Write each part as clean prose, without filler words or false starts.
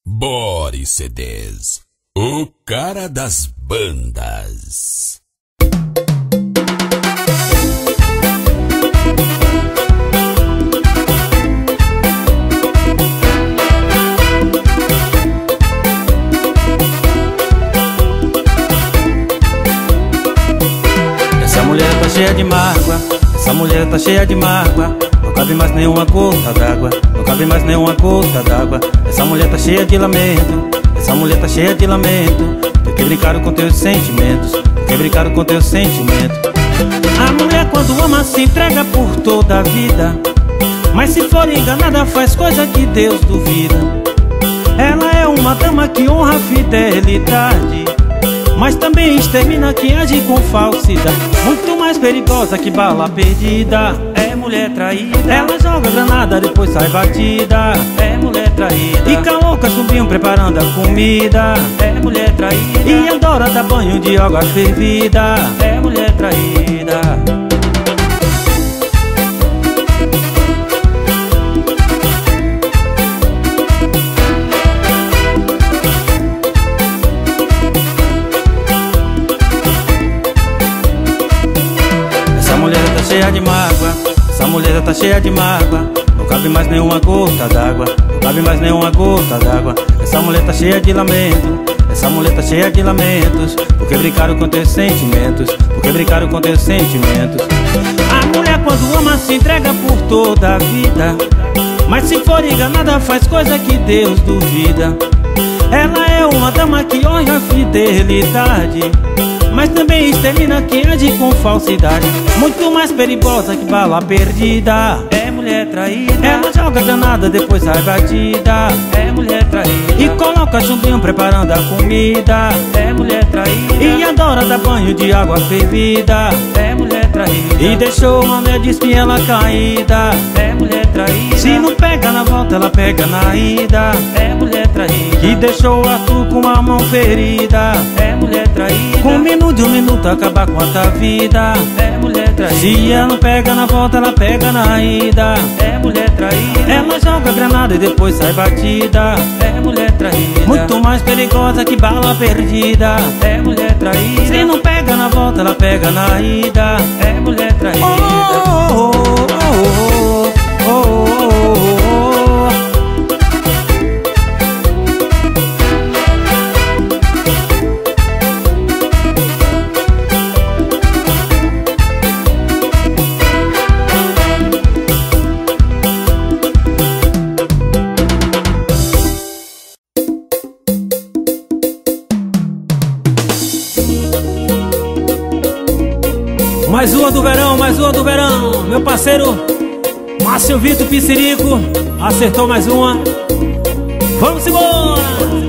Boris CDs, o cara das bandas. Essa mulher tá cheia de mágoa, essa mulher tá cheia de mágoa. Não cabe mais nenhuma gota d'água, não cabe mais nenhuma gota d'água. Essa mulher tá cheia de lamento, essa mulher tá cheia de lamento. Porque brincaram com teus sentimentos, porque brincaram com teus sentimentos. A mulher quando ama se entrega por toda a vida, mas se for enganada faz coisa que Deus duvida. Ela é uma dama que honra a fidelidade, mas também extermina quem age com falsidade. Muito mais perigosa que bala perdida, é mulher traída. Ela joga granada, depois sai batida, é mulher traída. Fica louca, chumbinho preparando a comida, é mulher traída. E adora dar banho de água fervida, é mulher traída. Cheia de mágoa, essa mulher já tá cheia de mágoa. Não cabe mais nenhuma gota d'água, não cabe mais nenhuma gota d'água. Essa mulher tá cheia de lamento, essa mulher tá cheia de lamentos. Porque brincaram com teus sentimentos, porque brincaram com teus sentimentos. A mulher quando ama se entrega por toda a vida, mas se for enganada faz coisa que Deus duvida. Ela é uma dama que honra a fidelidade, mas também extermina quem age com falsidade. Muito mais perigosa que bala perdida, é mulher traída. Ela joga granada, depois sai batida, é mulher traída. E coloca chumbinho preparando a comida, é mulher traída. E adora dar banho de água fervida, é mulher traída. E deixou uma mulher de espinhela caída, é mulher traída. Se não pega na volta, ela pega na ida, é mulher traída. E deixou o Arthur com a mão ferida, é mulher traída. Com um minuto acabar com a tua vida, é mulher traída. Se ela não pega na volta, ela pega na ida, é mulher traída. Ela joga granada e depois sai batida, é mulher traída. Muito mais perigosa que bala perdida, é mulher traída. Se não pega na volta, ela pega na ida, é mulher traída. Oh, oh, oh, oh, oh, oh, oh. Mais uma do verão, mais uma do verão. Meu parceiro Márcio Vitor Piscirico acertou mais uma. Vamos embora!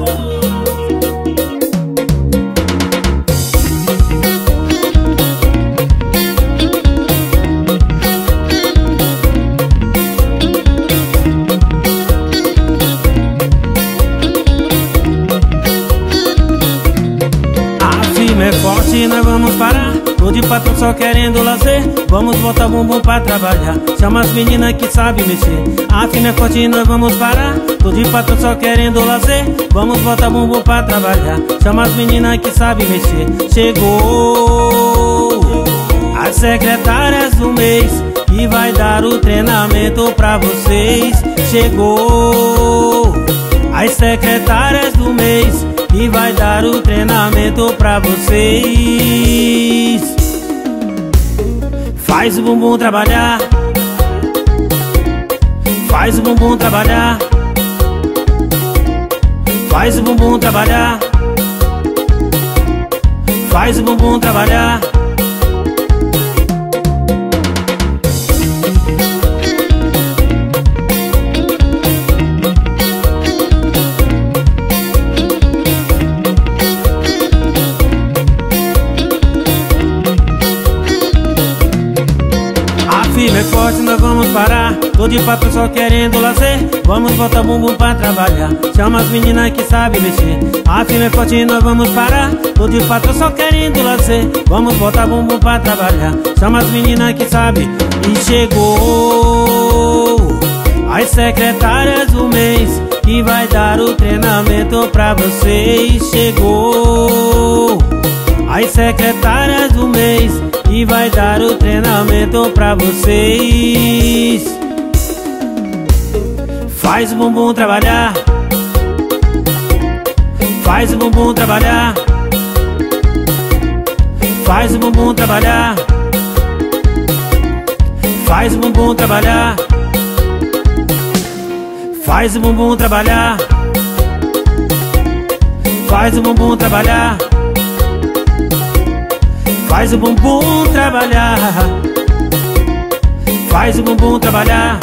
A firma é forte, nós vamos parar. Tô de patrão só querendo lazer, vamos botar bumbum pra trabalhar. Chama as meninas que sabem mexer. A firma é forte, nós vamos parar. Tô de patrão só querendo lazer, vamos botar bumbum pra trabalhar. Chama as meninas que sabem mexer. Chegou as secretárias do mês, que vai dar o treinamento pra vocês. Chegou as secretárias do mês, que vai dar o treinamento pra vocês. Faz o bumbum trabalhar, faz o bumbum trabalhar, faz o bumbum trabalhar, faz o bumbum trabalhar. Firme é forte, nós vamos parar. Tô de patrão só querendo lazer, vamos botar bumbum pra trabalhar. Chama as meninas que sabem mexer. A firme é forte, nós vamos parar. Tô de patrão só querendo lazer, vamos botar bumbum pra trabalhar. Chama as meninas que sabem. E chegou as secretárias do mês, e vai dar o treinamento pra vocês. Chegou as secretárias do mês e vai dar o treinamento pra vocês. Faz o bumbum trabalhar, faz o bumbum trabalhar, faz o bumbum trabalhar, faz o bumbum trabalhar, faz o bumbum trabalhar, faz o bumbum trabalhar, faz o bumbum trabalhar, faz o bumbum trabalhar.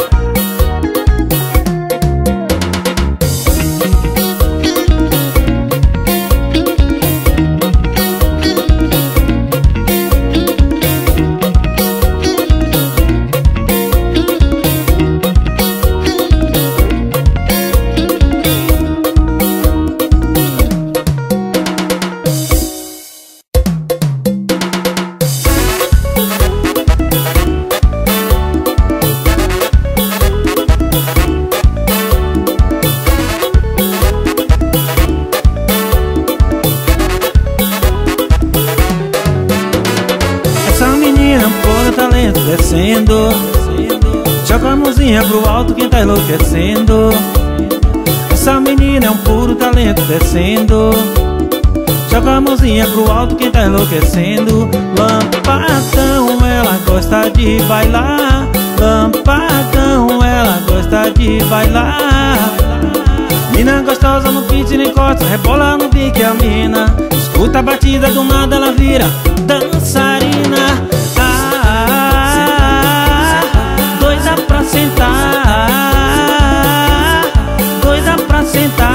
Descendo, joga a mãozinha pro alto quem tá enlouquecendo. Essa menina é um puro talento. Descendo, joga a mãozinha pro alto quem tá enlouquecendo. Lampadão, ela gosta de bailar. Lampadão, ela gosta de bailar. Mina gostosa no pitch nem corta, rebola no pique a mina. Escuta a batida, do nada ela vira dançarina. Doida pra sentar, doida pra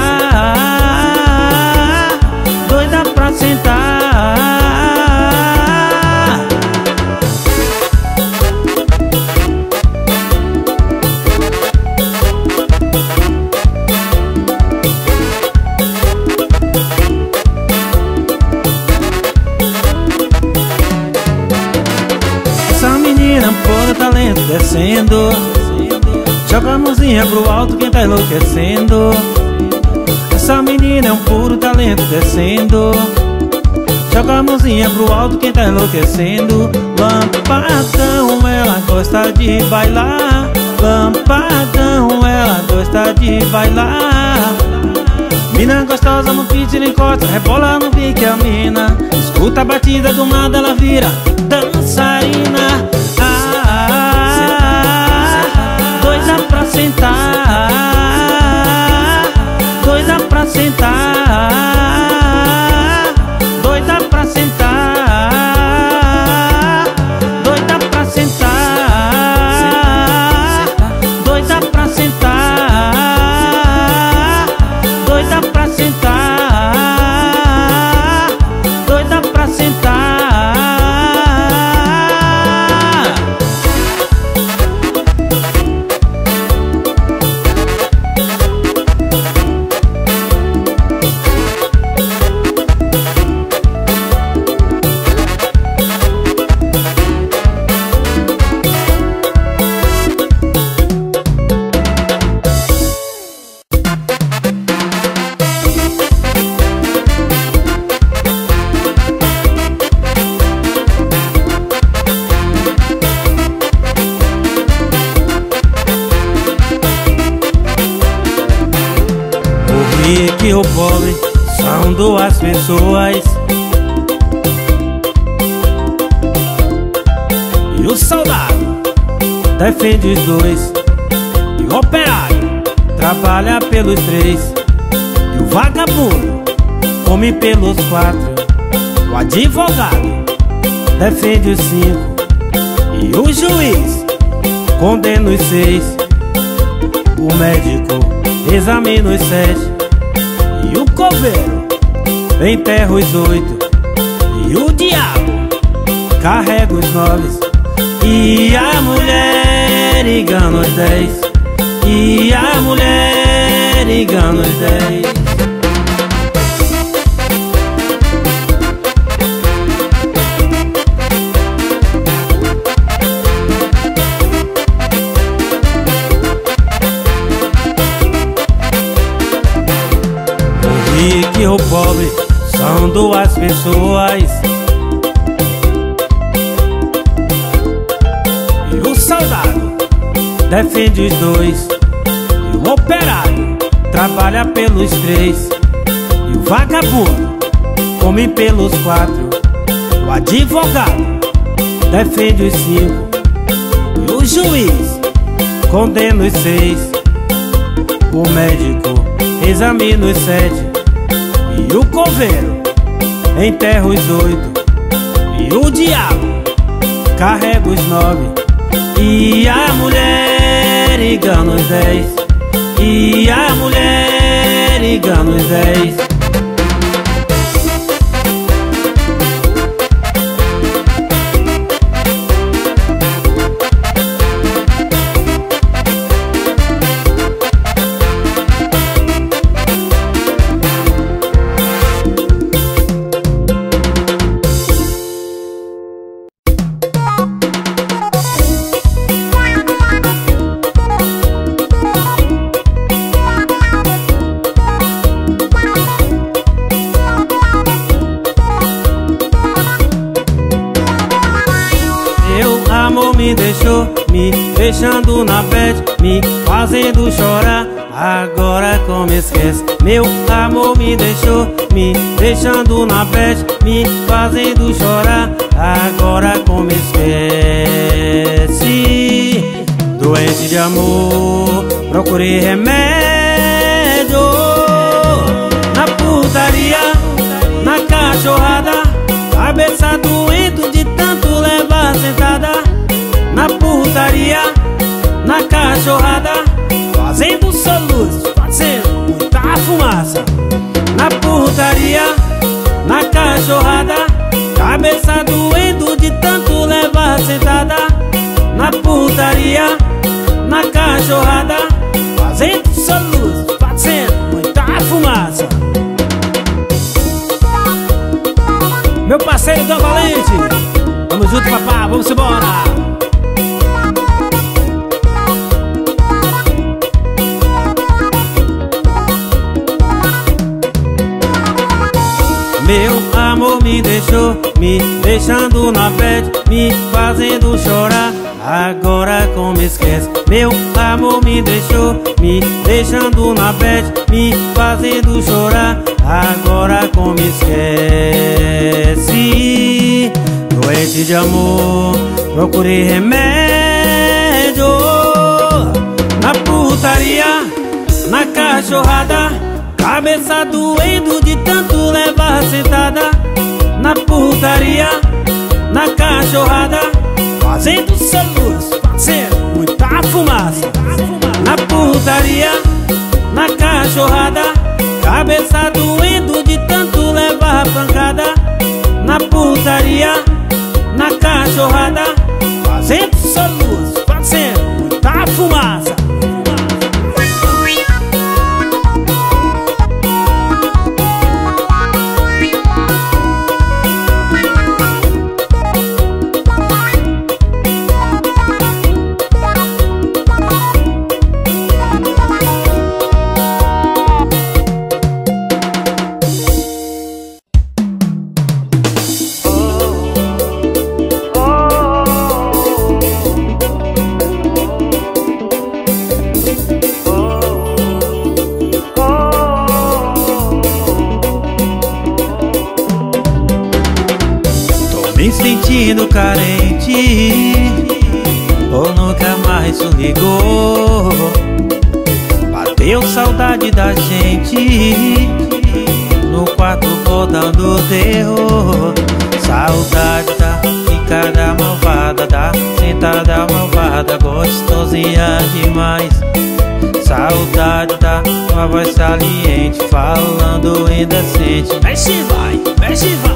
sentar, doida pra sentar. Essa menina pôr o talento. Descendo, joga a mãozinha pro alto quem tá enlouquecendo. Essa menina é um puro talento. Descendo, joga a mãozinha pro alto quem tá enlouquecendo. Lampadão, ela gosta de bailar. Lampadão, ela gosta de bailar. Mina gostosa no pitch nem corta, rebola no pique a mina. Escuta a batida, do nada ela vira dançarina. Doida pra sentar, doida pra sentar, doida pra sentar, doida pra sentar, doida pra sentar, doida pra sentar, doida pra sentar. O rico e o pobre são duas pessoas, e o soldado defende os dois, e o operário trabalha pelos três, e o vagabundo come pelos quatro. O advogado defende os cinco, e o juiz condena os seis. O médico examina os sete, e o coveiro enterra os oito, e o diabo carrega os nove, e a mulher engana os 10, e a mulher engana os 10. rico e o pobre são duas pessoas, e o soldado defende os dois, e o operário trabalha pelos três, e o vagabundo come pelos quatro. O advogado defende os cinco, e o juiz condena os seis. O médico examina os sete, e o coveiro enterra os oito, e o diabo carrega os nove, e a mulher engana os 10, e a mulher engana os 10. Me deixou, me deixando na bad, me fazendo chorar. Agora como esquece? Meu amor me deixou, me deixando na bad, me fazendo chorar. Agora como esquece? Doente de amor, procurei remédio na putaria, na cachorrada, cabeça doendo de tanto levar sentada. Na putaria, na cachorrada, fazendo soluço, fazendo muita fumaça. Na putaria, na cachorrada, cabeça doendo de tanto levar sentada. Na putaria, na cachorrada, fazendo soluço, fazendo muita fumaça. Meu parceiro Dan Valente, vamos junto, papá, vamos embora. Meu amor me deixou, me deixando na bad, me fazendo chorar. Agora como esquece? Meu amor me deixou, me deixando na bad, me fazendo chorar. Agora como esquece? Doente de amor, procurei remédio na putaria, na cachorrada, cabeça doendo de tanto levar sentada. Na putaria, na cachorrada, fazendo soluço, fazendo muita fumaça. Na putaria, na cachorrada, cabeça doendo de tanto levar pancada. Na putaria, na cachorrada, fazendo soluço, fazendo muita fumaça. Me sentindo carente, ou nunca mais isso ligou. Bateu saudade da gente, no quarto botando terror. Saudade da ficada malvada, da sentada malvada, gostosinha demais. Saudade da tua voz saliente, falando indecente. Mexe vai, mexe vai.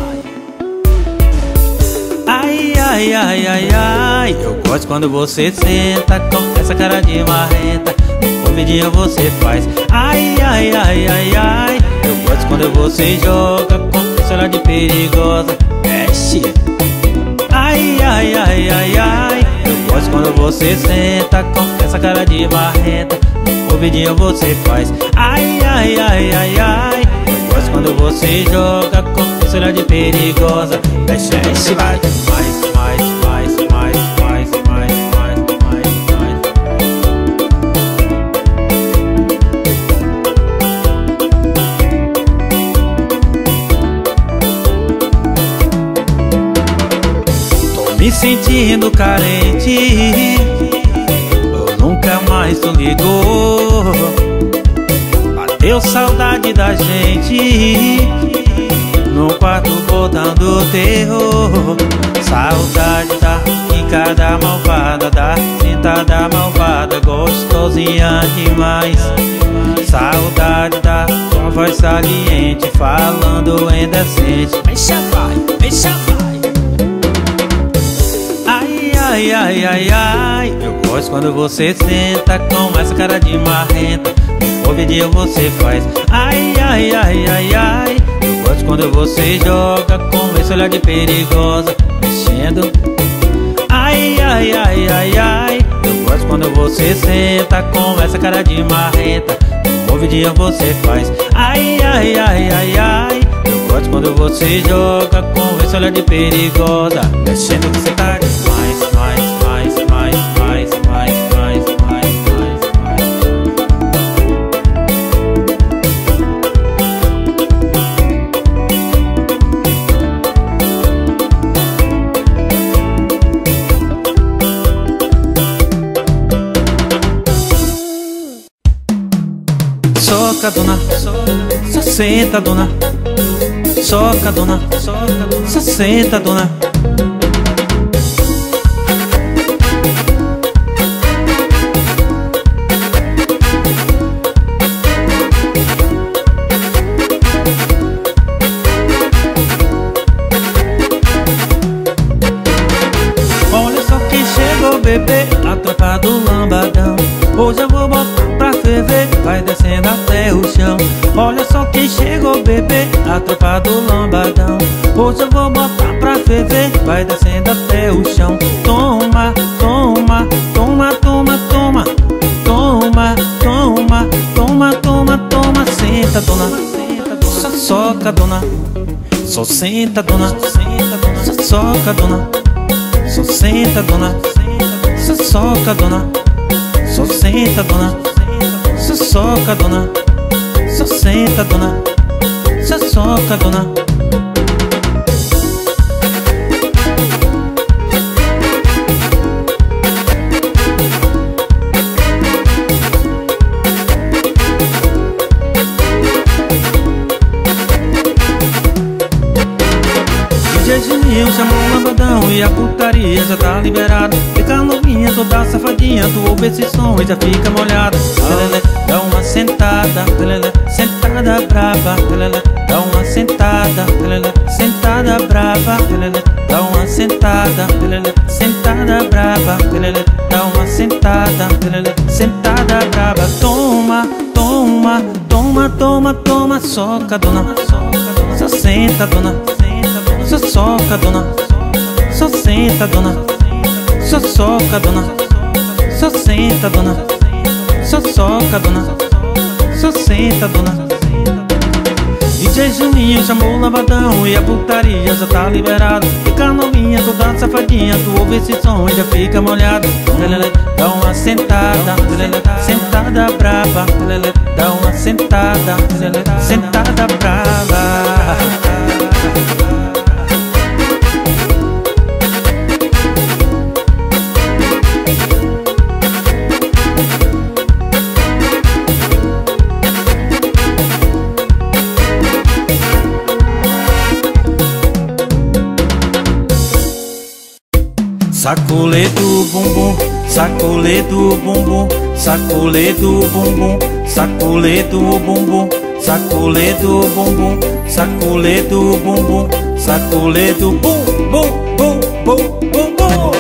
Ai, ai, ai, ai, eu gosto quando você senta com essa cara de marrenta. Ouvidinho você faz. Ai, ai, ai, ai, ai, eu gosto quando você joga com essa olhar de perigosa. Mexe. Ai, ai, ai, ai, ai, eu gosto quando você senta com essa cara de marrenta. Ouvidinho você faz. Ai, ai, ai, ai, ai, eu você joga com esse olhar de perigosa. Desce, desce, vai. Mais, mais, mais, mais, mais, mais, mais, mais, mais. Tô me sentindo carente, eu nunca mais tu ligou. Bateu saudade da gente no quarto botando terror. Saudade da quicada malvada, da sentada malvada, gostosinha demais. Saudade da sua voz saliente, falando indecente. Deixa vai, deixa vai. Ai, ai, ai, ai, ai. Eu gosto quando você senta com essa cara de marrenta. Ouve dia você faz. Ai, ai, ai, ai, ai. Eu gosto quando você joga com esse olhar de perigosa, mexendo. Ai, ai, ai, ai, ai. Eu gosto quando você senta com essa cara de marrenta. Ouve dia você faz. Ai, ai, ai, ai, ai. Eu gosto quando você joga com esse olhar de perigosa, mexendo que você tá demais, mais, mais, mais, mais, mais, mais, mais, mais, mais. Soca, dona, só senta, dona. Soca, dona, só senta, dona. Olha só quem chegou, bebê, a tropa do lambadão. Hoje eu vou botar pra ferver, vai descendo até o chão. Olha só quem chegou, bebê, a tropa do lambadão. Hoje eu vou botar pra ferver, vai descendo até o chão. Toma, toma, toma, toma, toma. Toma, toma, toma, toma, toma. Senta, dona, só soca, dona. Só senta, dona. Só soca, dona. Só senta, dona. Só soca, dona. Só senta, dona. Só soca, dona. Só senta, dona. Só soca, dona. DJ Juninho chamou o lambadão e a putaria já tá liberada. Fica novinha, toda safadinha, tu ouve esse som e já fica molhada. Lelele, dá uma sentada, lelele, sentada brava, lelele, dá uma sentada, lelele, sentada brava, lelele, dá uma sentada, lelele, sentada brava, lelele, dá uma sentada, lelele, sentada brava. Toma, toma, toma, toma, toma, soca, dona, só senta, dona. Só soca, dona. Só senta, dona. Só soca, dona. Só senta, dona. Só soca, dona. Só senta, dona. DJ Juninho chamou o lambadão e a putaria já tá liberada. Fica novinha, toda safadinha, tu ouve esse som e já fica molhado. Lelele, dá uma sentada, lelele, sentada brava, lelele, dá uma sentada, lelele, sentada brava. Sacolê do bumbum, sacolê do bumbum, sacolê do bumbum, sacolê do bumbum, sacolê do bumbum, sacolê do bumbum, sacolê do bum bum bum bum bum bum.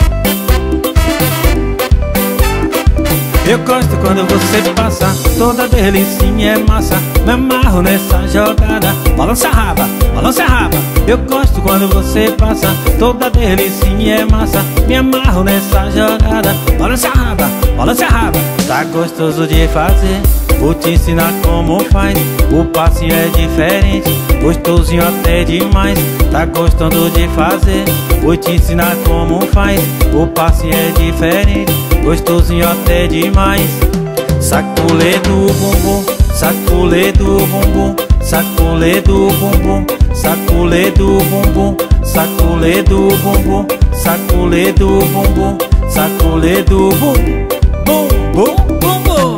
Eu gosto quando você passa toda delicinha é massa, me amarro nessa jogada. Balança a raba, eu gosto quando você passa. Toda delicinha é massa, me amarro nessa jogada. Balança a raba, tá gostoso de fazer. Vou te ensinar como faz, o passinho é diferente, gostosinho até demais. Tá gostando de fazer, vou te ensinar como faz, o passinho é diferente, gostosinho até demais. Sacolê do bumbum, sacolê do bumbum, sacolê do bumbum, sacolê do bumbum, sacolê do bumbum, sacolê do bumbum, sacolê do bumbum, bum bum bum bum.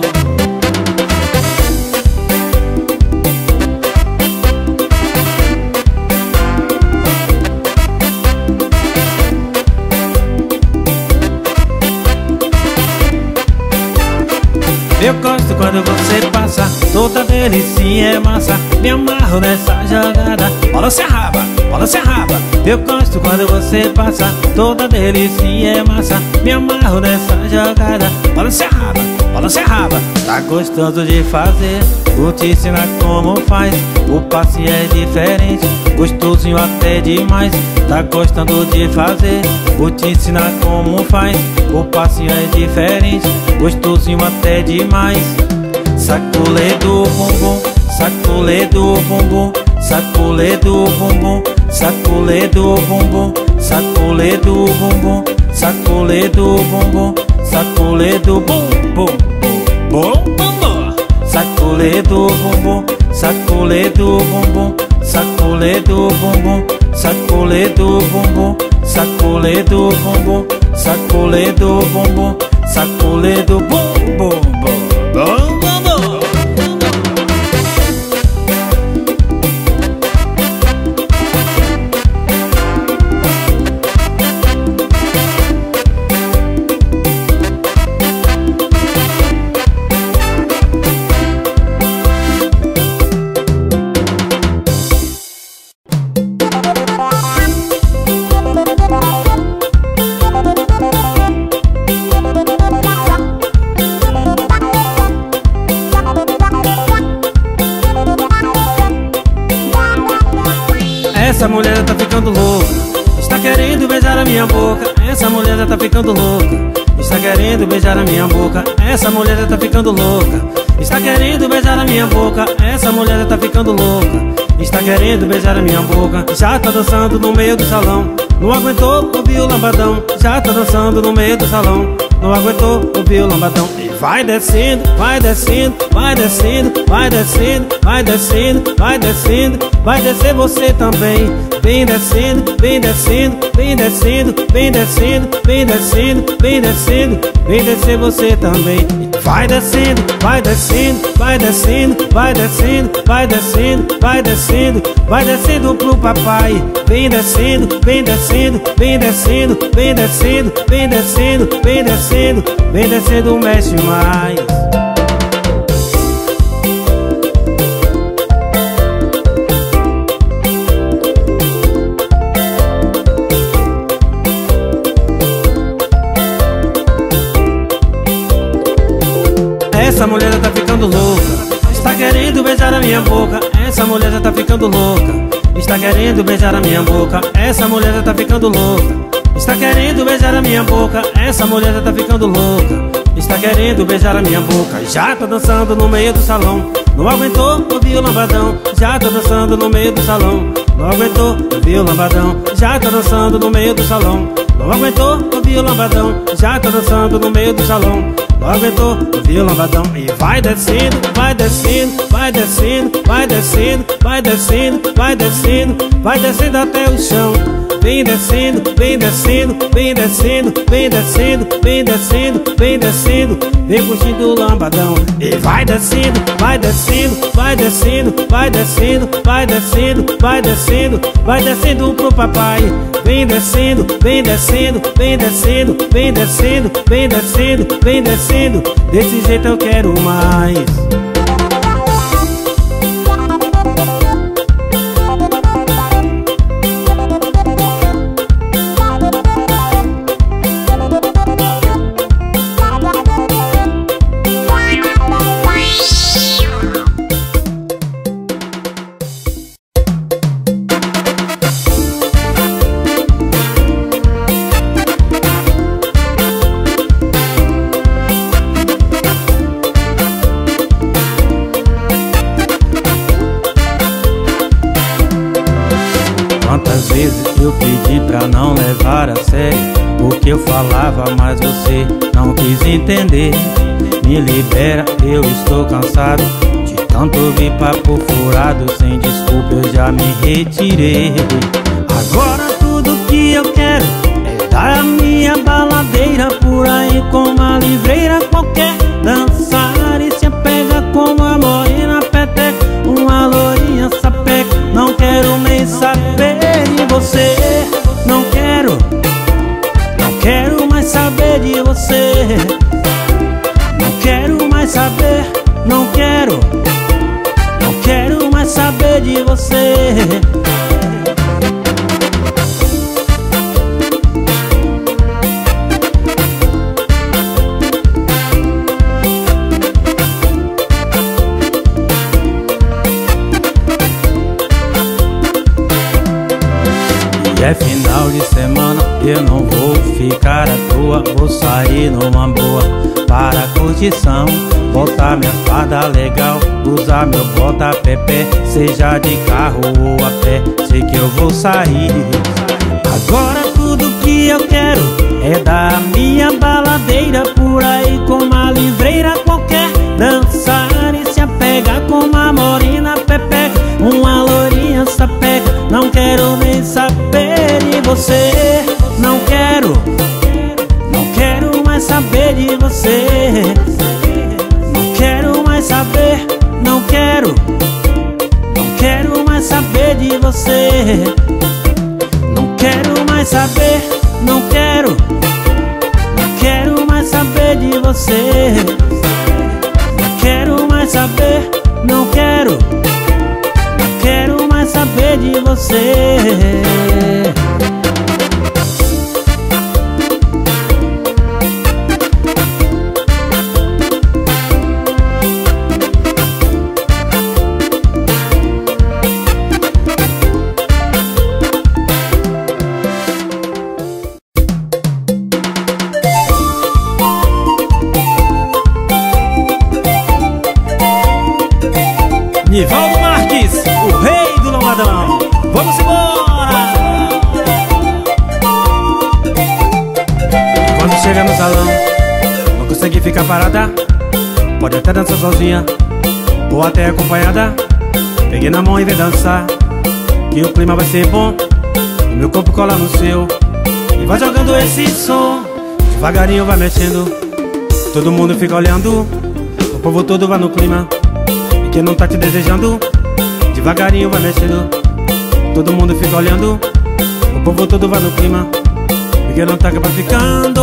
Eu gosto quando você passa, toda delicinha é massa, me amarro nessa jogada. Balança a raba, eu gosto quando você passa, toda delicinha é massa, me amarro nessa jogada. Balança a raba, tá gostoso de fazer, vou te ensinar como faz, o passinho é diferente, gostosinho até demais. Tá gostando de fazer, vou te ensinar como faz, o passinho é diferente, gostosinho até demais. Sacolê do bumbum, sacolê do bumbum, sacolê do bumbum, sacolê do bumbum, sacolê do bumbum, sacolê do bumbum, sacolê do bumbum, bum bum bum. Sacolê do bumbum, sacolê do bumbum, sacolê do bumbum, sacolê do bumbum, sacolê do bumbum, sacolê do bumbum, sacolê do bumbum, bum bum bum. Essa mulher já tá ficando louca, está querendo beijar a minha boca. Essa mulher já tá ficando louca, está querendo beijar a minha boca. Essa mulher já tá ficando louca, está querendo beijar a minha boca. Essa mulher já tá ficando louca, está querendo beijar a minha boca. Já tá dançando no meio do salão, não aguentou ouvir o lambadão. Já tá dançando no meio do salão, não aguentou ouvir o lambadão. E vai descendo, vai descendo, vai descendo, vai descendo, vai descendo, vai descendo, vai descer você também. Vem descendo, vem descendo, vem descendo, vem descendo, vem descendo, vem descendo, vem descer você também. Vai descendo, vai descendo, vai descendo, vai descendo, vai descendo, vai descendo, vai descendo pro papai. Vem descendo, vem descendo, vem descendo, vem descendo, vem descendo, vem descendo, vem descendo, mexe mais. Essa mulher já tá ficando louca, está querendo beijar a minha boca. Essa mulher já tá ficando louca, está querendo beijar a minha boca. Essa mulher já tá ficando louca, está querendo beijar a minha boca. Essa mulher já tá ficando louca, está querendo beijar a minha boca. Já tá dançando no meio do salão, não aguentou ouvir o lambadão. Já tá dançando no meio do salão, não aguentou ouvir o lambadão. Já tá dançando no meio do salão, não aguentou ouvir o lambadão. Já tá dançando no meio do salão, não aguentou ouvir o lambadão. E vai descendo, vai descendo, vai descendo, vai descendo, vai descendo, vai descendo, vai descendo até o chão. Vem descendo, vem descendo, vem descendo, vem descendo, vem descendo, vem descendo, vem curtindo o lambadão. E vai descendo, vai descendo, vai descendo, vai descendo, vai descendo, vai descendo, vai descendo pro papai. Vem descendo, vem descendo, vem descendo, vem descendo, vem descendo, vem descendo, desse jeito eu quero mais. vezes eu pedi pra não levar a sério o que eu falava, mas você não quis entender. Me libera, eu estou cansado de tanto ouvir papo furado. Sem desculpa eu já me retirei. Agora tudo que eu quero é dar a minha baladeira por aí com uma livreira qualquer, dançar e se apega como a morena peteca, uma lourinha sapeca. Não quero nem saber de você, não quero mais saber de você. Não quero mais saber, não quero mais saber de você. É final de semana, eu não vou ficar à toa. Vou sair numa boa para a curtição, botar minha farda legal, usar meu bota-pé, seja de carro ou a pé, sei que eu vou sair. Agora tudo que eu quero é dar a minha baladeira por aí com uma livreira qualquer, dançar e se apegar com uma morena pepeca, uma lourinha sapeca. Não quero nem saber de você, não quero mais saber de você. Não quero mais saber, não quero mais saber de você. Não quero mais saber, não quero mais saber de você. Não quero mais saber, não quero mais saber de você. Nivaldo Marques, o rei do Lombadão. Vamos embora! Quando chega no salão, não consegue ficar parada. Pode até dançar sozinha ou até acompanhada. Peguei na mão e vem dançar, que o clima vai ser bom. O meu corpo cola no seu e vai jogando esse som. Devagarinho vai mexendo, todo mundo fica olhando. O povo todo vai no clima, quem não tá te desejando, devagarinho vai mexendo, todo mundo fica olhando. O povo todo vai no clima, porque não tá acaba ficando.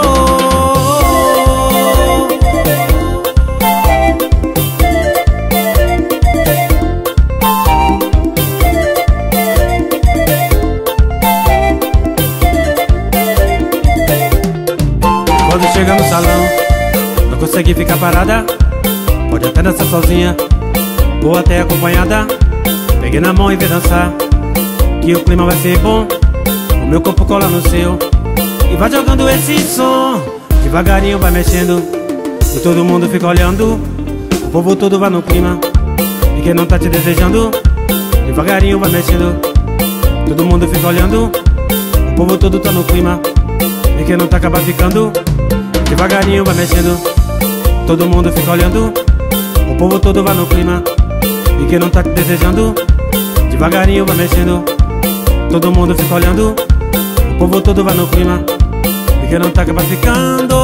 Quando chega no salão, não consegue ficar parada. Pode até dançar sozinha ou até acompanhada. Peguei na mão e vem dançar, que o clima vai ser bom. O meu corpo cola no seu e vai jogando esse som. Devagarinho vai mexendo e todo mundo fica olhando. O povo todo vai no clima, e quem não tá te desejando, devagarinho vai mexendo, todo mundo fica olhando. O povo todo tá no clima, e quem não tá acaba ficando. Devagarinho vai mexendo, todo mundo fica olhando. O povo todo vai no clima, e quem não tá te desejando, devagarinho vai mexendo, todo mundo fica olhando. O povo todo vai no clima, e quem não tá acaba ficando.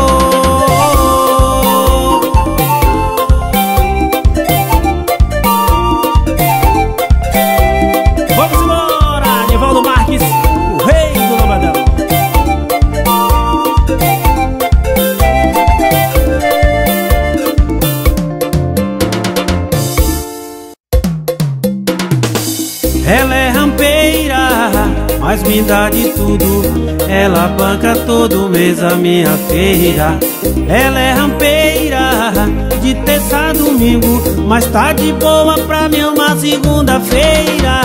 Vamos embora! Nivaldo Marques, o rei do Lombadão. Ela é rampeira, mas me dá de tudo. Ela banca todo mês a minha feira. Ela é rampeira, de terça a domingo, mas tá de boa pra mim uma segunda-feira.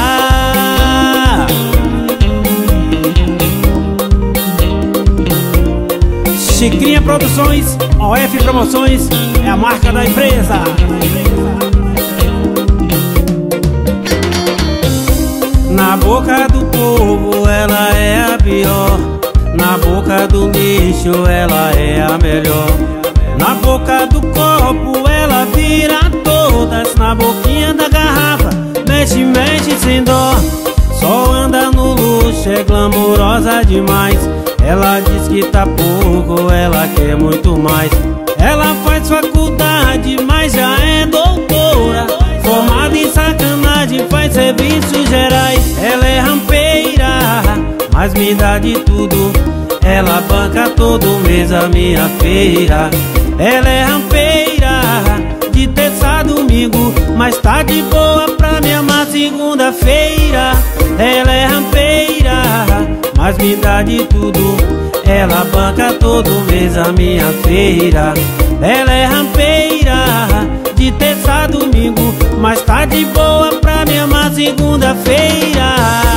Chicrinha Produções, OF Promoções, é a marca da empresa. Na Na boca do povo ela é a pior, na boca do lixo ela é a melhor. Na boca do copo ela vira todas, na boquinha da garrafa mexe, mexe sem dó. Só anda no luxo, é glamourosa demais. Ela diz que tá pouco, ela quer muito mais. Ela faz faculdade, mas já é doutora, formada em sacanagem, faz serviços gerais. Ela é rampeira, mas me dá de tudo. Ela banca todo mês a minha feira. Ela é rampeira, de terça a domingo, mas tá de boa pra me amar segunda-feira. Ela é rampeira, mas me dá de tudo. Ela banca todo mês a minha feira. Ela é rampeira, de terça a domingo, mas tá de boa pra me amar segunda-feira.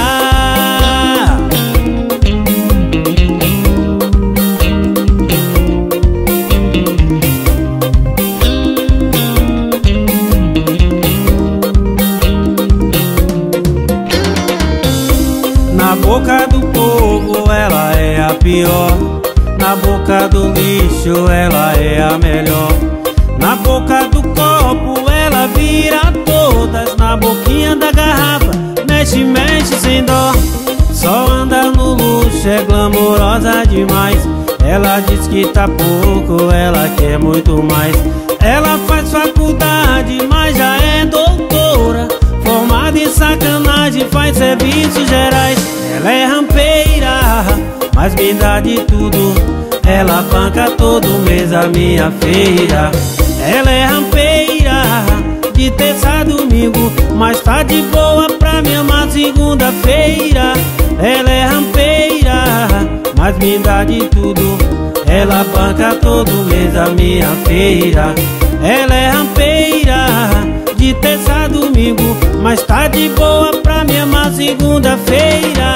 Na boca do povo ela é a pior, na boca do lixo ela é a melhor. Na boca do copo ela vira todas, na boquinha da garrafa mexe, mexe sem dó. Só anda no luxo, é glamourosa demais. Ela diz que tá pouco, ela quer muito mais. Ela faz faculdade, mas já é doutora, formada em sacanagem, faz serviços gerais. Ela é rampeira, mas me dá de tudo. Ela banca todo mês a minha feira. Ela é rampeira, de terça a domingo, mas tá de boa pra me amar segunda-feira. Ela é rampeira, mas me dá de tudo. Ela banca todo mês a minha feira. Ela é rampeira, de terça a domingo, mas tá de boa pra me amar segunda-feira.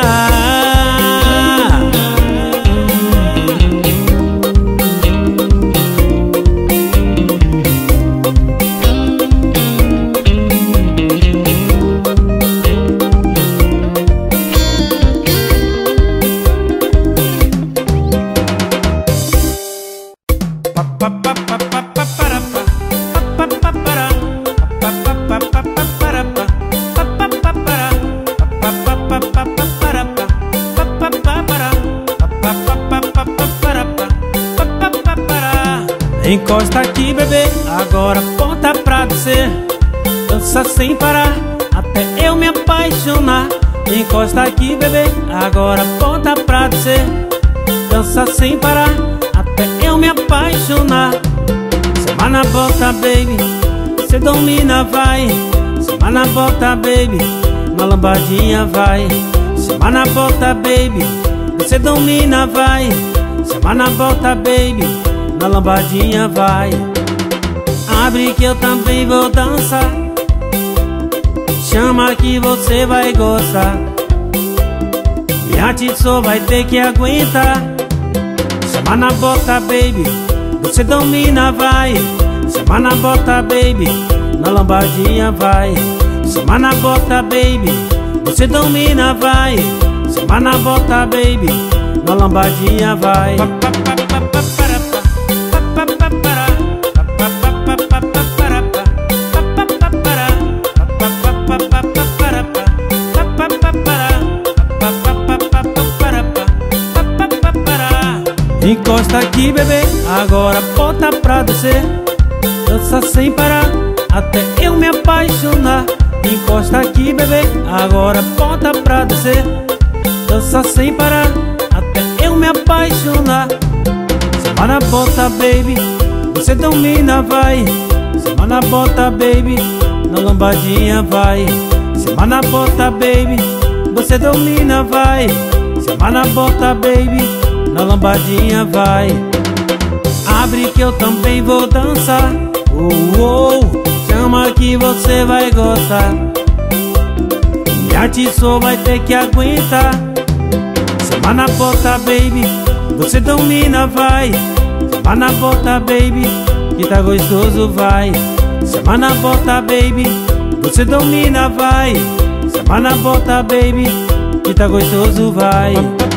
Encosta aqui, bebê, agora ponta pra descer. Dança sem parar, até eu me apaixonar. Encosta aqui, bebê, agora ponta pra descer. Dança sem parar, até eu me apaixonar. Sema na bota, baby, cê domina, vai. Sema na bota, baby, na lambadinha, vai. Sema na bota, baby, cê domina, vai. Sema na bota, baby, na lambadinha, vai. Abre que eu também vou dançar. Chama que você vai gostar. Minha só vai ter que aguentar. Chama na bota, baby, você domina, vai. Chama na bota, baby, na lambadinha, vai. Chama na bota, baby, você domina, vai. Chama na bota, baby, na lambadinha, vai. Encosta aqui, bebê, agora bota pra descer. Dança sem parar, até eu me apaixonar. Encosta aqui, bebê, agora bota pra descer. Dança sem parar, até eu me apaixonar. Sema na bota, baby, você domina, vai. Sema na bota, baby, na lambadinha, vai. Sema na bota, baby, você domina, vai. Sema na bota, baby, na lambadinha, vai. Abre que eu também vou dançar. Oh, oh, chama que você vai gostar. Minha só vai ter que aguentar. Sema na bota, baby, você domina, vai. Sema na bota, baby, que tá gostoso, vai. Sema na bota, baby, você domina, vai. Semana bota, baby, que tá gostoso, vai.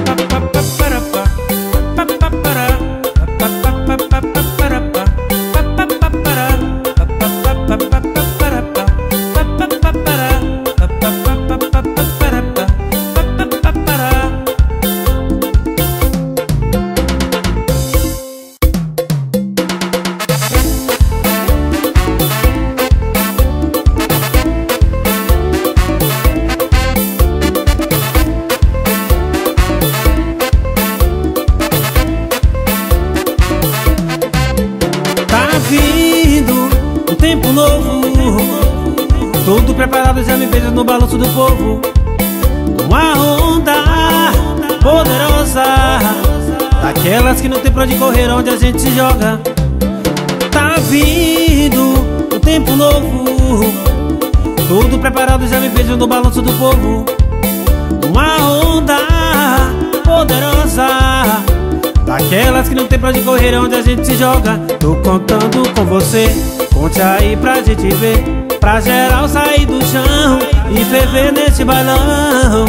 Tudo preparado, já me vejo no balanço do povo. Uma onda poderosa, daquelas que não tem pra onde correr, onde a gente se joga. Tá vindo um tempo novo. Tudo preparado, já me vejo no balanço do povo. Uma onda poderosa, daquelas que não tem pra onde correr, onde a gente se joga. Tô contando com você, conte aí pra gente ver. Pra geral sair do chão e ferver nesse bailão.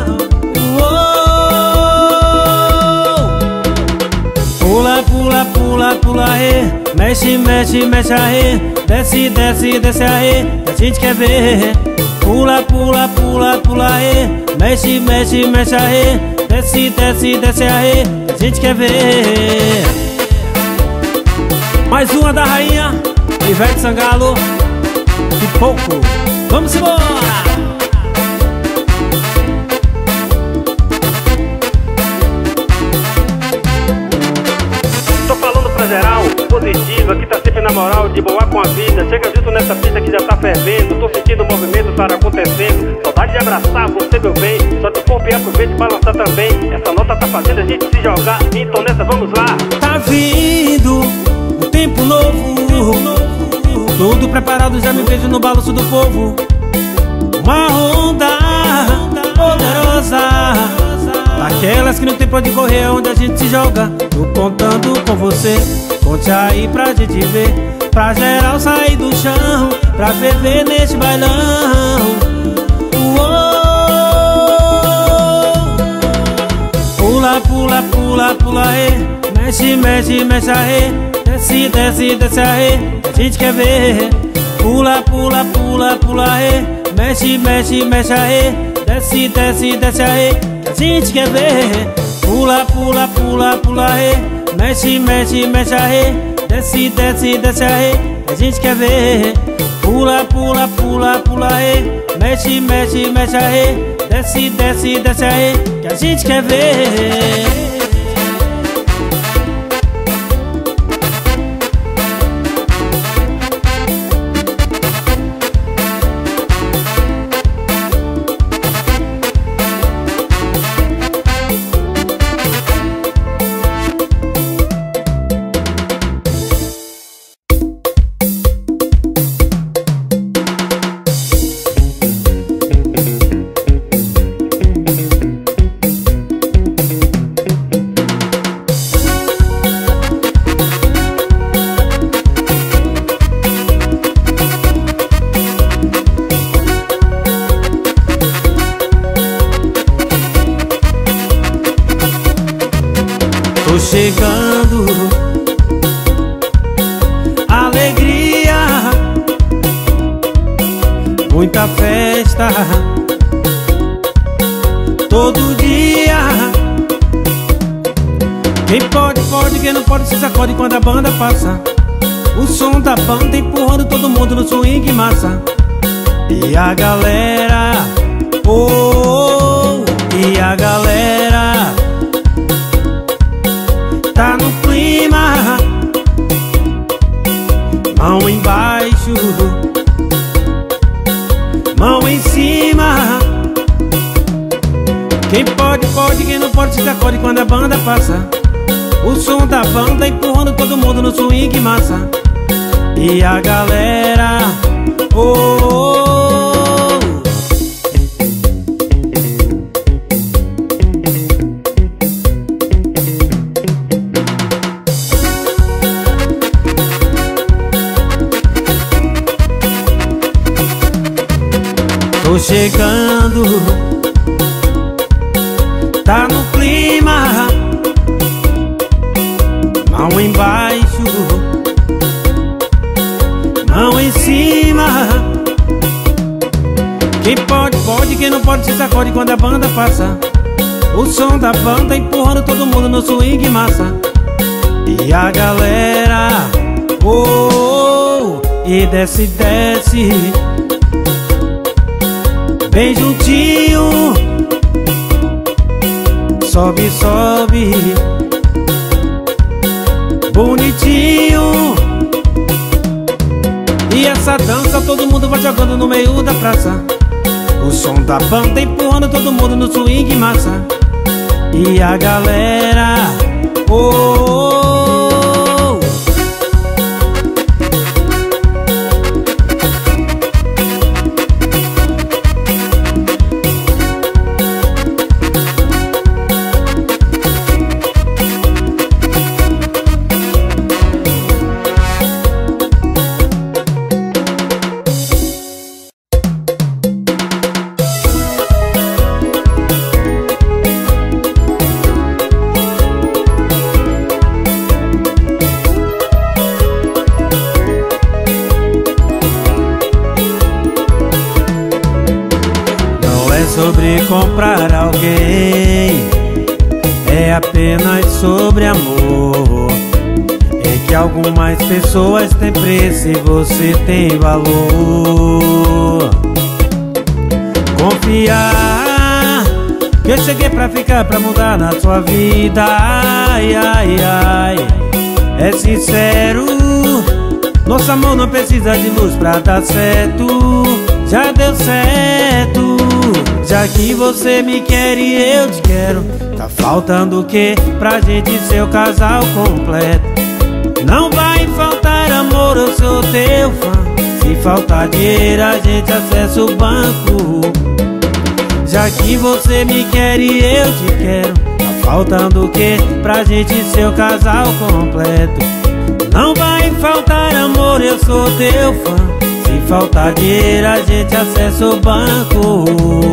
Pula, pula, pula, pula, rê. Mexe, mexe, mexe, a rê. Desce, desce, desce, a rê. A gente quer ver. Pula, pula, pula, pula, rê. Mexe, mexe, mexe, a rê. Desce, desce, desce, a rê. A gente quer ver. Mais uma da rainha Ivete Sangalo. E pouco, vamos embora! Tô falando pra geral, positiva, que tá sempre na moral, de boa com a vida. Chega junto nessa pista que já tá fervendo. Tô sentindo o movimento, tá acontecendo. Saudade de abraçar você, meu bem. Só te corpo e aproveita e balançar também. Essa nota tá fazendo a gente se jogar. Então nessa, vamos lá! Tá vindo um tempo novo. Tudo preparado, já me vejo no balanço do povo. Uma onda poderosa, daquelas que não tem pra onde correr, onde a gente se joga. Tô contando com você, conte aí pra gente ver. Pra geral sair do chão, pra ferver nesse bailão. Pula, pula, pula, pula, rê. Mexe, mexe, mexe, a rê. Desce, desce, desce, a rê. A gente quer ver. Pula, pula, pula, pula, rê. Mexe, mexe, mexe, a rê. Desce, desce, desce, a rê. A gente quer ver. Pula, pula, pula, pula, rê. Mexe, mexe, mexe, a rê. Desce, desce, desce, a rê. A gente quer ver. Pula, pula, pula, pula, rê. Mexe, mexe, mexe, a rê. Desce, desce, desce, a rê. Que a gente quer ver. Tô chegando, alegria, muita festa, todo dia. Quem pode, pode, quem não pode se sacode quando a banda passa. O som da banda empurrando todo mundo no swing massa. E a galera, oh, e a galera tá no clima. Mão embaixo, mão em cima. Quem pode, pode, quem não pode se sacode quando a banda passa. O som da banda empurrando todo mundo no swing massa. E a galera, oh, tô chegando, tá no clima, mão embaixo, mão em cima. Quem pode, pode, quem não pode se sacode quando a banda passa. O som da banda empurrando todo mundo no swing massa. E a galera, oh, e desce, desce, bem juntinho. Sobe, sobe, bonitinho. E essa dança todo mundo vai jogando no meio da praça. O som da banda empurrando todo mundo no swing massa. E a galera, oh, sobre comprar alguém, é apenas sobre amor. É que algumas pessoas têm preço e você tem valor. Confiar que eu cheguei pra ficar, pra mudar na sua vida. Ai, ai, ai, é sincero, nosso amor não precisa de luz pra dar certo. Já deu certo, já que você me quer e eu te quero. Tá faltando o que pra gente ser o casal completo? Não vai faltar amor, eu sou teu fã. Se faltar dinheiro a gente acessa o banco. Já que você me quer e eu te quero, tá faltando o que pra gente ser o casal completo? Não vai faltar amor, eu sou teu fã. Se faltar dinheiro a gente acessa o banco.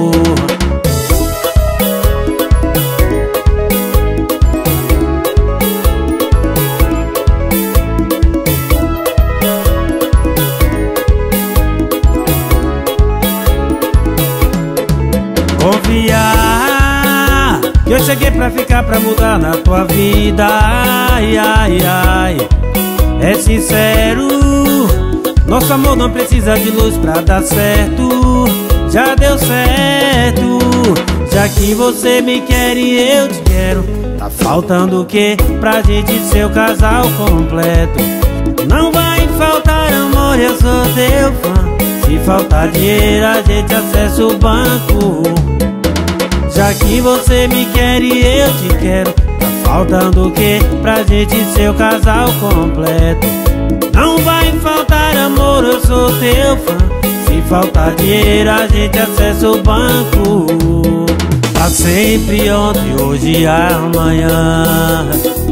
Confiar que eu cheguei pra ficar, pra mudar na tua vida. Ai, ai, ai, é sincero, nosso amor não precisa de luz pra dar certo. Já deu certo, já que você me quer e eu te quero. Tá faltando o que pra gente ser o casal completo? Não vai faltar amor, eu sou teu fã. Se faltar dinheiro a gente acessa o banco. Já que você me quer e eu te quero, tá faltando o que pra gente ser o casal completo? Não vai faltar amor, eu sou teu fã. Se faltar dinheiro a gente acessa o banco. Pra sempre, ontem, hoje e amanhã.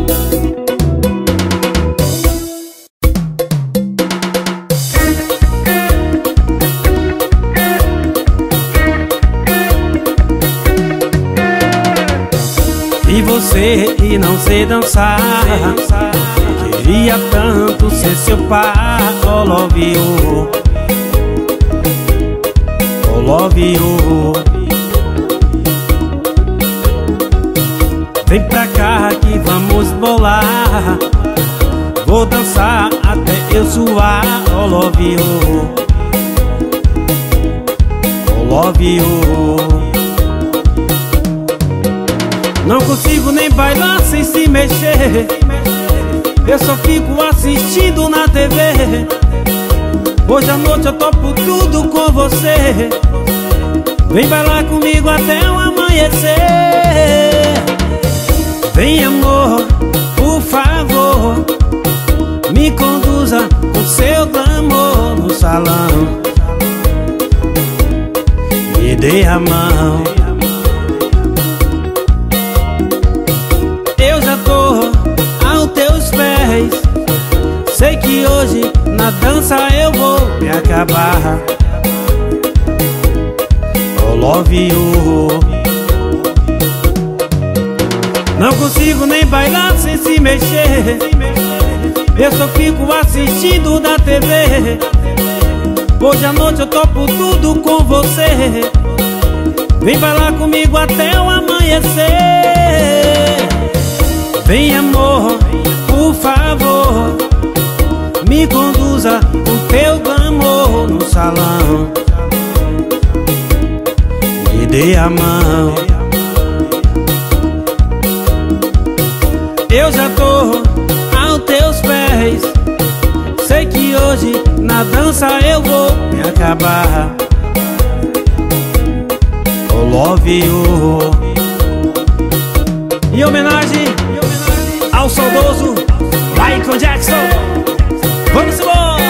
Vi você e não sei dançar, queria tanto ser seu par. Oh, love you, oh, love you. Vem pra cá que vamos bolar, vou dançar até eu suar. Oh, love you, oh, love you. Não consigo nem bailar sem se mexer, eu só fico assistindo na TV. Hoje à noite eu topo tudo com você. Vem bailar comigo até o amanhecer. Vem amor, por favor, me conduza com seu glamour no salão. Me dê a mão, eu já tô aos teus pés. Sei que hoje na dança eu vou me acabar. love you. Não consigo nem bailar sem se mexer, eu só fico assistindo da TV. Hoje à noite eu topo tudo com você, vem bailar comigo até o amanhecer. Vem amor, por favor, me conduza com teu glamour no salão. Me dê a mão, eu já tô aos teus pés. Sei que hoje na dança eu vou me acabar. Oh, love you. Em homenagem ao saudoso Michael Jackson, vamos embora!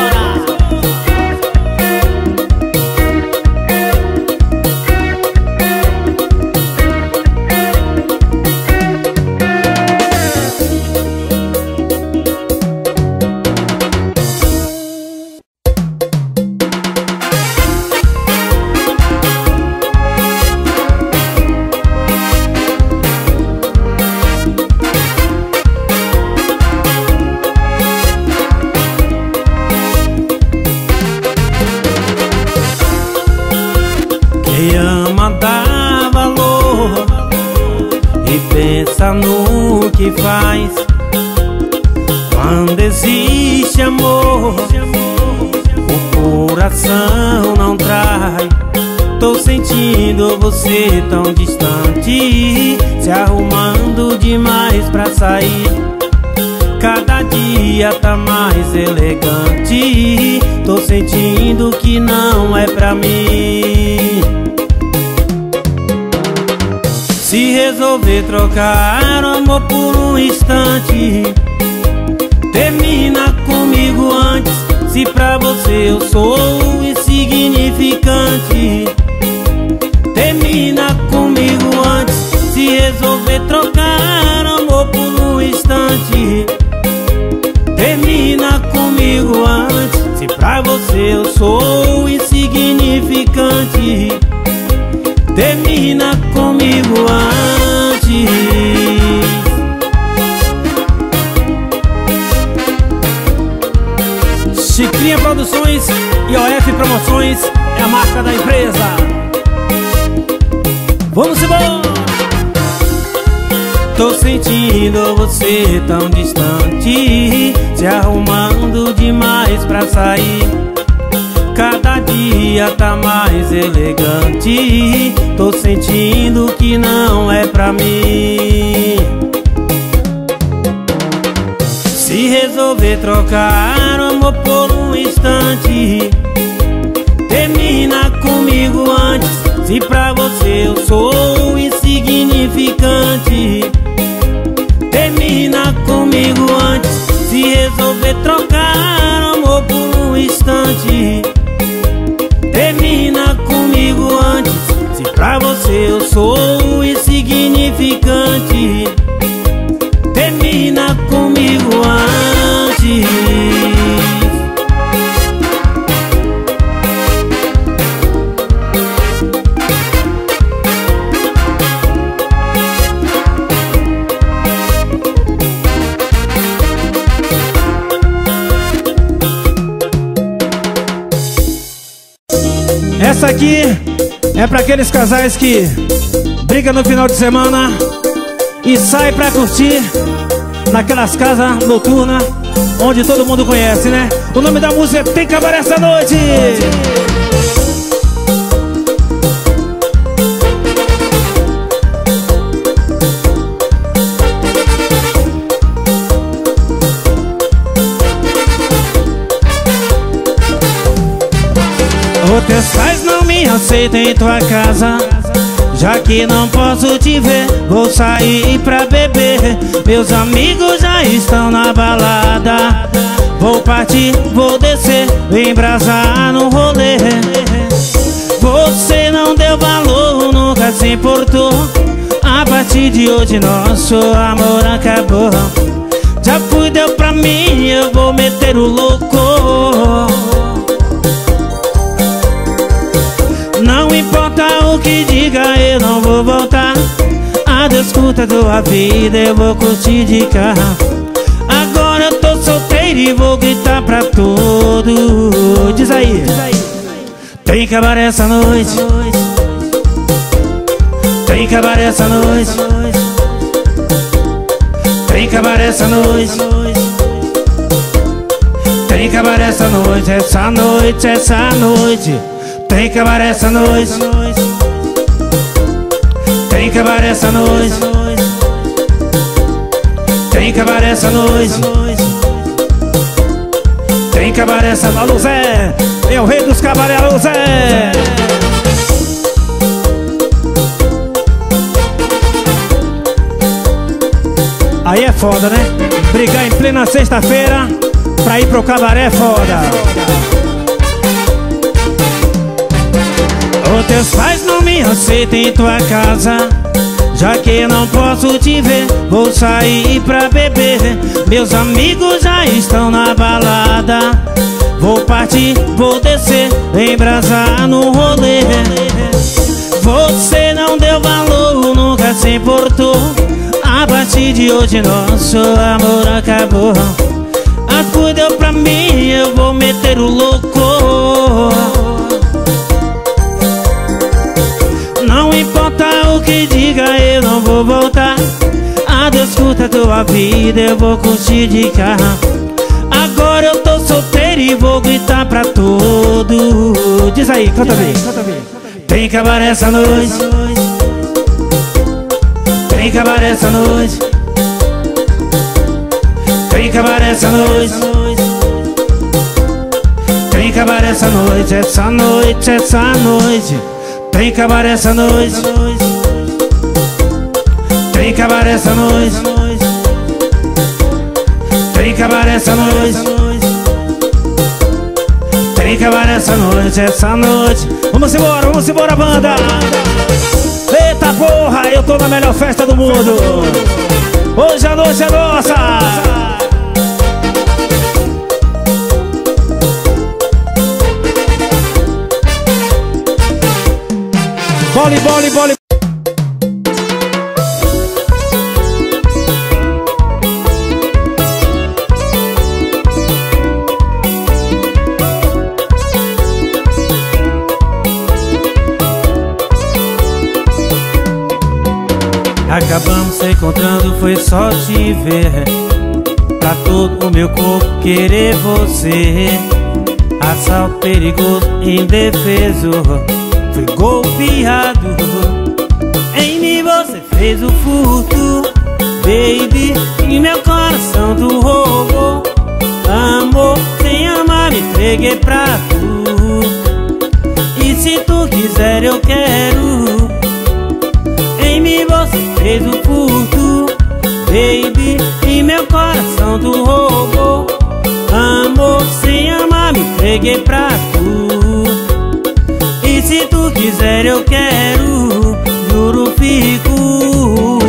Quem ama dá valor e pensa no que faz. Quando existe amor, o coração não trai. Tô sentindo você tão distante, se arrumando demais pra sair. Cada dia tá mais elegante, tô sentindo que não é pra mim. Se resolver trocar o amor por um instante, termina comigo antes. Se pra você eu sou insignificante, termina comigo antes. Se resolver trocar o amor por um instante, termina comigo antes. Se pra você eu sou insignificante, termina comigo antes. Chicrinha Produções e OF Promoções é a marca da empresa. Vamos embora! Tô sentindo você tão distante, se arrumando demais pra sair. Cada dia tá mais elegante, tô sentindo que não é pra mim. Se resolver trocar o amor por um instante, termina comigo antes. Se pra você eu sou insignificante, termina comigo antes. Se resolver trocar o amor por um instante, termina comigo antes. Se pra você eu sou insignificante, termina comigo antes. Essa aqui é pra aqueles casais que brigam no final de semana e saem pra curtir naquelas casas noturnas onde todo mundo conhece, né? O nome da música é Tem Cabaré Essa Noite. Os teus pais não me aceitam em tua casa, já que não posso te ver, vou sair pra beber. Meus amigos já estão na balada, vou partir, vou descer, embrasar no rolê. Você não deu valor, nunca se importou. A partir de hoje nosso amor acabou. Já fui, deu pra mim, eu vou meter o louco. Não importa o que diga, eu não vou voltar. Adeus, curta tua vida, eu vou curtir de carro. Agora eu tô solteiro e vou gritar pra todo. Diz aí. Tem cabaré essa noite. Tem cabaré essa noite. Tem cabaré essa noite. Tem cabaré essa noite, essa noite, essa noite. Tem cabaré essa noite. Tem cabaré essa noite. Tem cabaré essa noite. Tem cabaré essa noite. Alô Zé, é o rei dos cabaré, alô Zé. Aí é foda, né? Brigar em plena sexta-feira pra ir pro cabaré é foda. Os teus pais não me aceitam em tua casa. Já que eu não posso te ver, vou sair pra beber. Meus amigos já estão na balada. Vou partir, vou descer, embrasar no rolê. Você não deu valor, nunca se importou. A partir de hoje nosso amor acabou. Acudeu pra mim, eu vou meter o louco. Não importa o que diga, eu não vou voltar. Adeus, curta tua vida, eu vou curtir de carro. Agora eu tô solteiro e vou gritar pra todo. Diz aí, canta bem. Tem cabaré essa noite. Tem cabaré essa noite. Tem cabaré essa noite. Tem cabaré essa noite, essa noite, essa noite. Tem cabaré essa noite. Tem cabaré essa noite. Tem cabaré essa noite. Tem cabaré essa noite, essa noite. Vamos embora, banda. Eita porra, eu tô na melhor festa do mundo. Hoje a noite é nossa. Bole. Acabamos se encontrando, foi só te ver. Pra todo o meu corpo querer você. Assalto perigoso, indefeso. Fui golpeado. Em mim você fez o furto, baby, e meu coração tu roubou. Amor, sem amar, me entreguei pra tu. E se tu quiser eu quero. Em mim você fez o furto, baby, e meu coração tu roubou. Amor, sem amar, me entreguei pra tu. E se tu quiser eu quero, juro fico.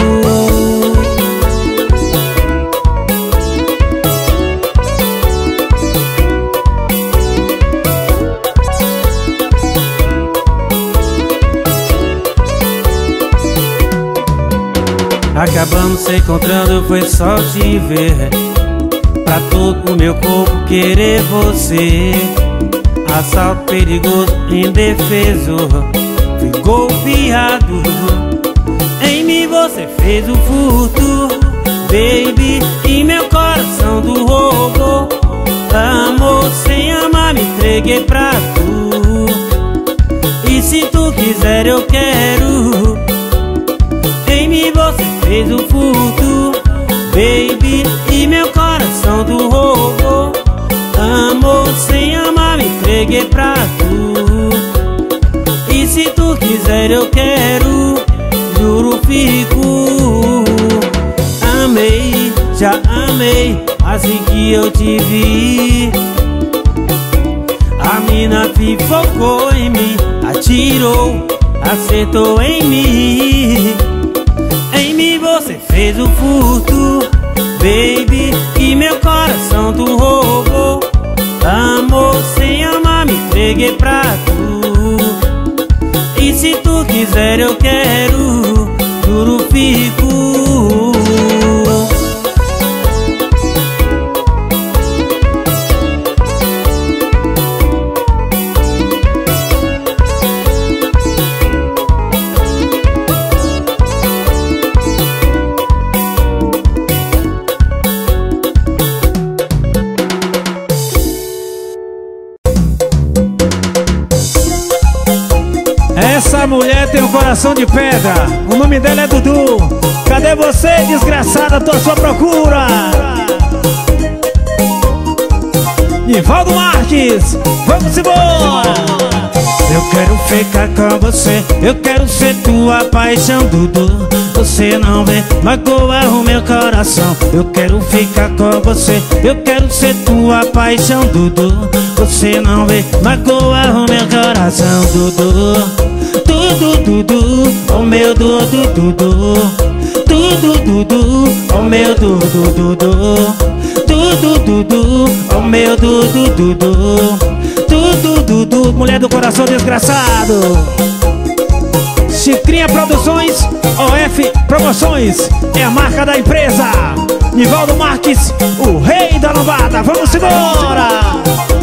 Acabamos se encontrando, foi só te ver. Pra todo o meu corpo querer você. Assalto perigoso, indefeso. Fui golpeado. Em mim você fez o furto, baby, e meu coração tu roubou. Amor, sem amar, me entreguei pra tu. E se tu quiser eu quero. Em mim você fez o furto, baby, e meu coração tu roubou. Amor, sem amar, me entreguei pra tu. E se tu quiser eu quero, juro fico. Amei, já amei, assim que eu te vi. A mina focou em mim, atirou, acertou em mim. Em mim você fez o furto, baby, e meu coração tu roubou. Amor, sem amar, me entreguei pra tu. miséria eu quero, duro fico. Essa mulher tem um coração de pedra. O nome dela é Dudu. Cadê você, desgraçada? Tô à sua procura. Nivaldo Marques, vamos embora. Eu quero ficar com você, eu quero ser tua paixão, Dudu. Você não vê, magoa o meu coração. Eu quero ficar com você, eu quero ser tua paixão, Dudu. Você não vê, magoa o meu coração, Dudu. Dudu, Dudu, oh meu Dudu, Dudu. Dudu, Dudu, oh meu Dudu, Dudu. Dudu, Dudu, oh meu Dudu, Dudu. Dudu, Dudu, mulher do coração desgraçado. Chicrinha Produções, OF Promoções, é a marca da empresa. Nivaldo Marques, o rei da lombada, vamos embora.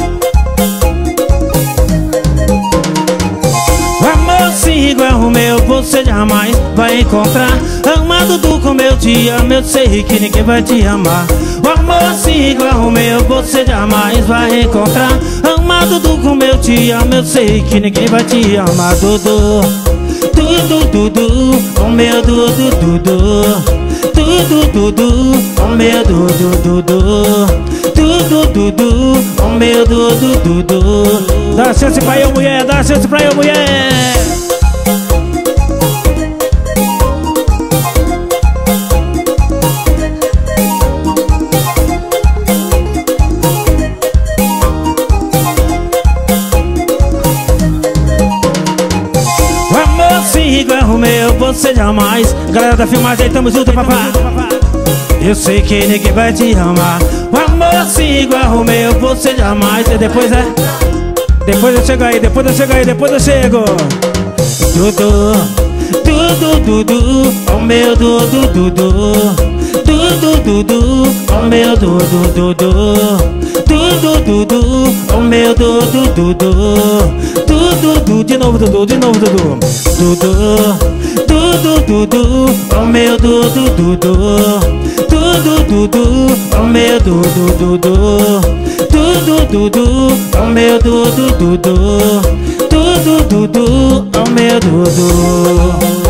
Amor sim igual o meu você jamais vai encontrar. Amado do como eu te amo, eu sei que ninguém vai te amar. O amor sim igual o meu você jamais vai encontrar. Amado do como eu te amo, eu sei que ninguém vai te amar. Dudu, Dudu, Dudu, o meu Dudu, Dudu. Dudu, Dudu, o meu Dudu, Dudu. Dudu, Dudu, o meu Dudu, Dudu. Dá chance pra eu, mulher, dá chance pra eu, mulher. Igual o meu, você jamais. Galera da filmagem, tamo junto, papá. Eu sei que ninguém vai te amar. O amor assim igual o meu, você jamais. E depois depois eu chego aí, depois eu chego aí, depois eu chego. Dudu, Dudu, Dudu, o meu Dudu, Dudu. Dudu, Dudu, o meu Dudu, Dudu. Dudu, Dudu, o meu Dudu, Dudu. Dudu, Dudu, de novo Dudu, de novo Dudu. Dudu, Dudu, Dudu, o meu Dudu, Dudu. Dudu, Dudu, o meu Dudu, Dudu. Dudu, Dudu, o meu Dudu, Dudu. Dudu, Dudu, o meu Dudu.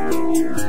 Música